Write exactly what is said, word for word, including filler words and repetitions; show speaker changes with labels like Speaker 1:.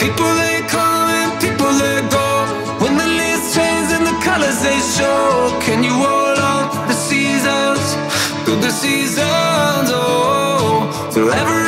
Speaker 1: People they come and people they go. When the leaves change and the colors they show, can you hold on through the seasons, through the seasons, oh, through every